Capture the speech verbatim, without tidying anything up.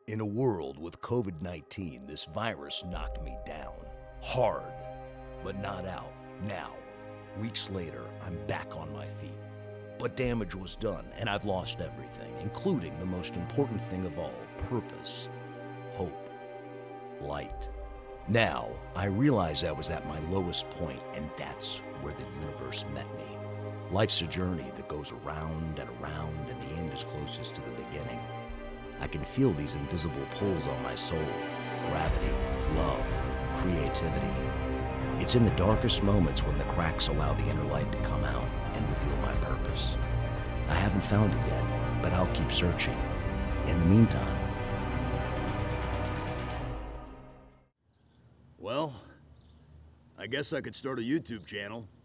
In a world with COVID nineteen, this virus knocked me down. Hard, but not out. Now, weeks later, I'm back on my feet. But damage was done, and I've lost everything, including the most important thing of all, purpose, hope, light. Now, I realize I was at my lowest point, and that's where the universe met me. Life's a journey that goes around and around, and the end is closest to the beginning. I can feel these invisible pulls on my soul. Gravity, love, creativity. It's in the darkest moments when the cracks allow the inner light to come out and reveal my purpose. I haven't found it yet, but I'll keep searching. In the meantime... Well, I guess I could start a YouTube channel.